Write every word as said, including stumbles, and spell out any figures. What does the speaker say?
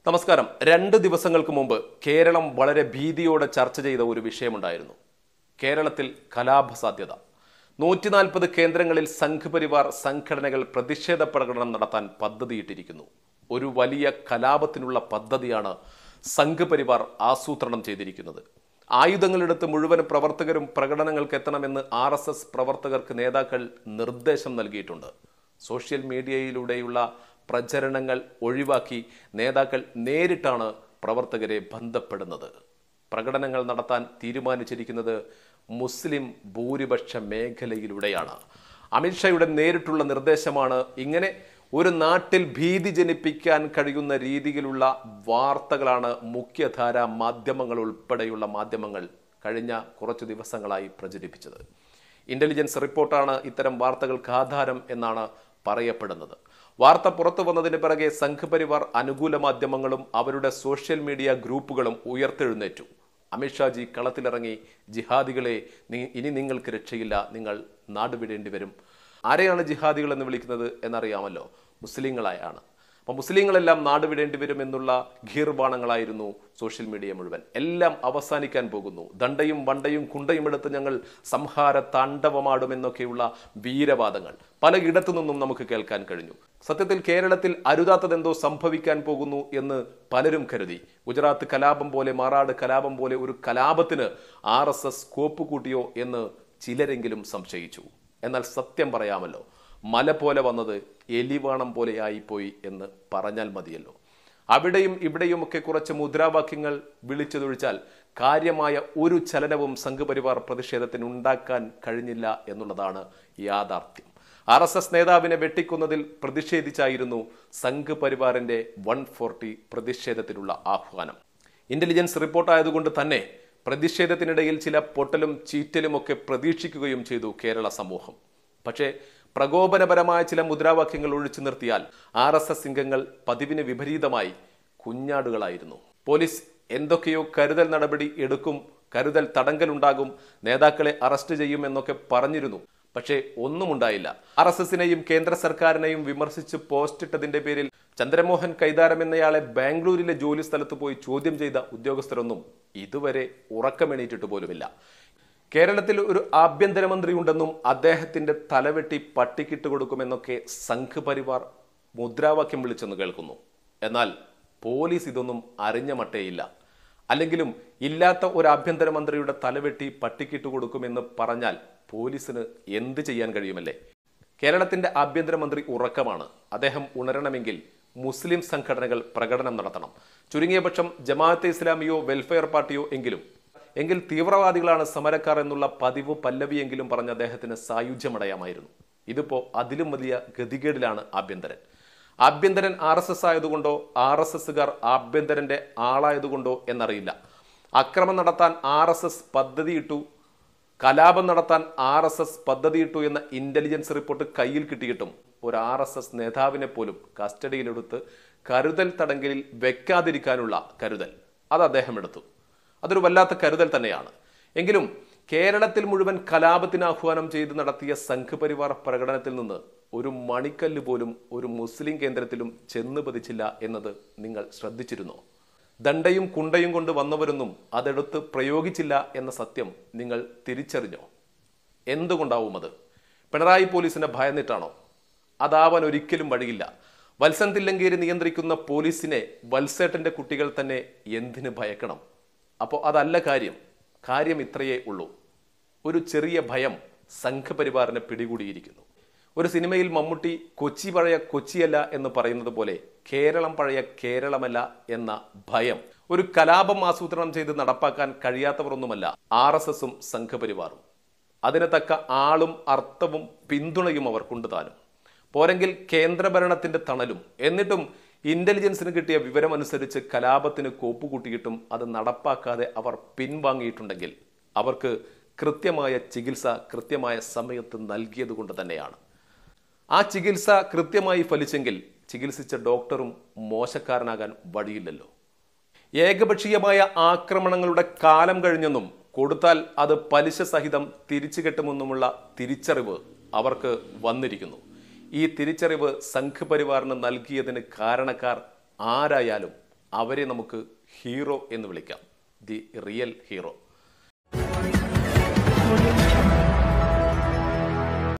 നമസ്കാരം. രണ്ട് ദിവസങ്ങൾക്ക് മുമ്പ് കേരളം വളരെ ഭീതിയോടെ ചർച്ച ചെയ്ത ഒരു വിഷയമുണ്ടായിരുന്നു. കേരളത്തിൽ കലാപ സാധ്യത. നൂറ്റി നാൽപ്പത് കേന്ദ്രങ്ങളിൽ സംഘപരിവാർ സംഘടനകൾ പ്രതിഷേധ പ്രകടനം നടത്താൻ പദ്ധതിയിട്ടിരിക്കുന്നു. ഒരു വലിയ കലാപത്തിനുള്ള പദ്ധതിയാണ് സംഘപരിവാർ ആസൂത്രണം ചെയ്തിരിക്കുന്നത്. ആയുധങ്ങളെടുത്ത് മുഴുവൻ പ്രവർത്തകരും പ്രകടനങ്ങൾക്ക് എത്തണമെന്ന് ആർ എസ് എസ് പ്രവർത്തകർക്ക് നേതാക്കൾ നിർദ്ദേശം നൽകിയിട്ടുണ്ട്. സോഷ്യൽ മീഡിയയിലൂടെയുള്ള പ്രചരണങ്ങൾ ഒഴിവാക്കി നേതാക്കൾ നേരിട്ടാണ് പ്രവർത്തകരെ ബന്ധപ്പെടുന്നത്. പ്രകടനങ്ങൾ നടത്താൻ തീരുമാനിച്ചിരിക്കുന്നത് മുസ്ലിം ഭൂരിപക്ഷ മേഖലയിലൂടെയാണ്. അമിത്ഷായുടെ നേരിട്ടുള്ള നിർദ്ദേശമാണ്. ഇങ്ങനെ ഒരു നാട്ടിൽ ഭീതി ജനിപ്പിക്കാൻ കഴിയുന്ന രീതിയിലുള്ള വാർത്തകളാണ് മുഖ്യധാര മാധ്യമങ്ങൾ ഉൾപ്പെടെയുള്ള മാധ്യമങ്ങൾ കഴിഞ്ഞ കുറച്ചു ദിവസങ്ങളായി പ്രചരിപ്പിച്ചത്. ഇന്റലിജൻസ് റിപ്പോർട്ടാണ് ഇത്തരം വാർത്തകൾക്ക് ആധാരം എന്നാണ് പറയപ്പെടുന്നത്. വാർത്ത പുറത്തു വന്നതിന് പിറകെ സംഘപരിവാർ അനുകൂല മാധ്യമങ്ങളും അവരുടെ സോഷ്യൽ മീഡിയ ഗ്രൂപ്പുകളും ഉയർത്തെഴുന്നേറ്റു. അമിത്ഷാജി കളത്തിലിറങ്ങി ജിഹാദികളെ ഇനി നിങ്ങൾക്ക് രക്ഷയില്ല, നിങ്ങൾ നാടുവിടേണ്ടി വരും. ആരെയാണ് ജിഹാദികൾ എന്ന് വിളിക്കുന്നത് എന്നറിയാമല്ലോ, മുസ്ലിങ്ങളായാണ്. അപ്പം മുസ്ലിങ്ങളെല്ലാം നാടുവിടേണ്ടി വരും എന്നുള്ള ഗീർവാണങ്ങളായിരുന്നു സോഷ്യൽ മീഡിയ മുഴുവൻ. എല്ലാം അവസാനിക്കാൻ പോകുന്നു, ദണ്ഡയും വണ്ടയും കുണ്ടയും എടുത്ത് ഞങ്ങൾ സംഹാര താണ്ഡവമാടുമെന്നൊക്കെയുള്ള വീരവാദങ്ങൾ പലയിടത്തു നിന്നും നമുക്ക് കേൾക്കാൻ കഴിഞ്ഞു. സത്യത്തിൽ കേരളത്തിൽ അരുതാത്തതെന്തോ സംഭവിക്കാൻ പോകുന്നു എന്ന് പലരും കരുതി. ഗുജറാത്ത് കലാപം പോലെ, മാറാട് കലാപം പോലെ ഒരു കലാപത്തിന് ആർ എസ് എസ് കോപ്പ് കൂട്ടിയോ എന്ന് ചിലരെങ്കിലും സംശയിച്ചു. എന്നാൽ സത്യം പറയാമല്ലോ, മല പോലെ വന്നത് എലിവാണം പോലെയായിപ്പോയി എന്ന് പറഞ്ഞാൽ മതിയല്ലോ. അവിടെയും ഇവിടെയും ഒക്കെ കുറച്ച് മുദ്രാവാക്യങ്ങൾ വിളിച്ചതൊഴിച്ചാൽ കാര്യമായ ഒരു ചലനവും സംഘപരിവാർ പ്രതിഷേധത്തിന് ഉണ്ടാക്കാൻ കഴിഞ്ഞില്ല എന്നുള്ളതാണ് യാഥാർത്ഥ്യം. ആർ എസ് എസ് നേതാവിനെ വെട്ടിക്കുന്നതിൽ പ്രതിഷേധിച്ചായിരുന്നു സംഘപരിവാറിന്റെ വൺ ഫോർട്ടി പ്രതിഷേധത്തിനുള്ള ആഹ്വാനം. ഇന്റലിജൻസ് റിപ്പോർട്ടായതുകൊണ്ട് തന്നെ പ്രതിഷേധത്തിനിടയിൽ ചില പൊട്ടലും ചീറ്റലും ഒക്കെ പ്രതീക്ഷിക്കുകയും ചെയ്തു കേരള സമൂഹം. പക്ഷേ പ്രകോപനപരമായ ചില മുദ്രാവാക്യങ്ങൾ ഒഴിച്ചു നിർത്തിയാൽ ആർ എസ് എസ് സിംഗങ്ങൾ പതിവിന് വിപരീതമായി കുഞ്ഞാടുകളായിരുന്നു. പോലീസ് എന്തൊക്കെയോ കരുതൽ നടപടി എടുക്കും, കരുതൽ തടങ്കലുണ്ടാകും, നേതാക്കളെ അറസ്റ്റ് ചെയ്യും എന്നൊക്കെ പറഞ്ഞിരുന്നു. പക്ഷേ ഒന്നും ഉണ്ടായില്ല. ആർ എസ് എസിനെയും കേന്ദ്ര സർക്കാരിനെയും വിമർശിച്ച് പോസ്റ്റ് ഇട്ടതിന്റെ പേരിൽ ചന്ദ്രമോഹൻ കൈതാരം എന്നയാളെ ബാംഗ്ലൂരിലെ ജോലി സ്ഥലത്ത് പോയി ചോദ്യം ചെയ്ത ഉദ്യോഗസ്ഥരൊന്നും ഇതുവരെ ഉറക്കമെണീറ്റിട്ട് പോലുമില്ല. കേരളത്തിൽ ഒരു ആഭ്യന്തരമന്ത്രി ഉണ്ടെന്നും അദ്ദേഹത്തിന്റെ തലവെട്ടി പട്ടിക്കിട്ട് കൊടുക്കുമെന്നൊക്കെ സംഘപരിവാർ മുദ്രാവാക്യം വിളിച്ചെന്ന് കേൾക്കുന്നു. എന്നാൽ പോലീസ് ഇതൊന്നും അറിഞ്ഞ മട്ടേയില്ല. അല്ലെങ്കിലും ഇല്ലാത്ത ഒരു ആഭ്യന്തരമന്ത്രിയുടെ തലവെട്ടി പട്ടിക്കിട്ട് കൊടുക്കുമെന്ന് പറഞ്ഞാൽ പോലീസിന് എന്ത് ചെയ്യാൻ കഴിയുമല്ലേ? കേരളത്തിന്റെ ആഭ്യന്തരമന്ത്രി ഉറക്കമാണ്. അദ്ദേഹം ഉണരണമെങ്കിൽ മുസ്ലിം സംഘടനകൾ പ്രകടനം നടത്തണം. ചുരുങ്ങിയ പക്ഷം ജമാഅത്തെ ഇസ്ലാമിയോ വെൽഫെയർ പാർട്ടിയോ എങ്കിലും എങ്കിൽ തീവ്രവാദികളാണ് സമരക്കാർ എന്നുള്ള പതിവ് പല്ലവിയെങ്കിലും പറഞ്ഞ അദ്ദേഹത്തിന് സായുജ്യമടയാമായിരുന്നു. ഇതിപ്പോ അതിലും വലിയ ഗതികേടിലാണ് ആഭ്യന്തരൻ. ആഭ്യന്തരൻ ആർ എസ് എസ് ആയതുകൊണ്ടോ ആർ എസ് എസുകാർ ആഭ്യന്തരന്റെ ആളായതുകൊണ്ടോ എന്നറിയില്ല. അക്രമം നടത്താൻ ആർ എസ് എസ് പദ്ധതിയിട്ടു, കലാപം നടത്താൻ ആർ എസ് എസ് പദ്ധതിയിട്ടു എന്ന ഇന്റലിജൻസ് റിപ്പോർട്ട് കയ്യിൽ കിട്ടിയിട്ടും ഒരു ആർ എസ് എസ് നേതാവിനെ പോലും കസ്റ്റഡിയിലെടുത്ത് കരുതൽ തടങ്കലിൽ വെക്കാതിരിക്കാനുള്ള കരുതൽ അത് അദ്ദേഹം എടുത്തു. അതൊരു വല്ലാത്ത കരുതൽ തന്നെയാണ്. എങ്കിലും കേരളത്തിൽ മുഴുവൻ കലാപത്തിന് ആഹ്വാനം ചെയ്ത് നടത്തിയ സംഘപരിവാർ പ്രകടനത്തിൽ നിന്ന് ഒരു മണിക്കല്ല് പോലും ഒരു മുസ്ലിം കേന്ദ്രത്തിലും ചെന്ന് പതിച്ചില്ല എന്നത് നിങ്ങൾ ശ്രദ്ധിച്ചിരുന്നോ? ദണ്ഡയും കുണ്ടയും കൊണ്ട് വന്നവരൊന്നും അതെടുത്ത് പ്രയോഗിച്ചില്ല എന്ന സത്യം നിങ്ങൾ തിരിച്ചറിഞ്ഞോ? എന്തുകൊണ്ടാവും അത്? പിണറായി പോലീസിനെ ഭയന്നിട്ടാണോ? അതാവാൻ ഒരിക്കലും വഴിയില്ല. വത്സൻ തില്ലങ്കേരി നിയന്ത്രിക്കുന്ന പോലീസിനെ വത്സേട്ടന്റെ കുട്ടികൾ തന്നെ എന്തിന് ഭയക്കണം? അപ്പോൾ അതല്ല കാര്യം. കാര്യം ഇത്രയേ ഉള്ളൂ. ഒരു ചെറിയ ഭയം സംഘപരിവാറിനെ പിടികൂടിയിരിക്കുന്നു. ഒരു സിനിമയിൽ മമ്മൂട്ടി കൊച്ചി പഴയ കൊച്ചിയല്ല എന്ന് പറയുന്നത് പോലെ കേരളം പഴയ കേരളമല്ല എന്ന ഭയം ഒരു കലാപം ആസൂത്രണം ചെയ്ത് നടപ്പാക്കാൻ കഴിയാത്തവരൊന്നുമല്ല ആർ എസ് എസും സംഘപരിവാറും. അതിന് തക്ക ആളും അർത്ഥവും പിന്തുണയും അവർക്കുണ്ട് താനും. പോരെങ്കിൽ കേന്ദ്രഭരണത്തിന്റെ തണലും. എന്നിട്ടും ഇന്റലിജൻസിന് കിട്ടിയ വിവരമനുസരിച്ച് കലാപത്തിന് കോപ്പുകൂട്ടിയിട്ടും അത് നടപ്പാക്കാതെ അവർ പിൻവാങ്ങിയിട്ടുണ്ടെങ്കിൽ അവർക്ക് കൃത്യമായ ചികിത്സ കൃത്യമായ സമയത്ത് നൽകിയത് കൊണ്ട് തന്നെയാണ്. ആ ചികിത്സ കൃത്യമായി ഫലിച്ചെങ്കിൽ ചികിത്സിച്ച ഡോക്ടറും മോശക്കാരനാകാൻ വഴിയില്ലല്ലോ. ഏകപക്ഷീയമായ ആക്രമണങ്ങളുടെ കാലം കഴിഞ്ഞെന്നും കൊടുത്താൽ അത് പലിശ സഹിതം തിരിച്ചു കെട്ടുമെന്നുമുള്ള തിരിച്ചറിവ് അവർക്ക് വന്നിരിക്കുന്നു. ഈ തിരിച്ചറിവ് സംഘപരിവാറിന് നൽകിയതിന് കാരണക്കാർ ആരായാലും അവരെ നമുക്ക് ഹീറോ എന്ന് വിളിക്കാം. The real hero.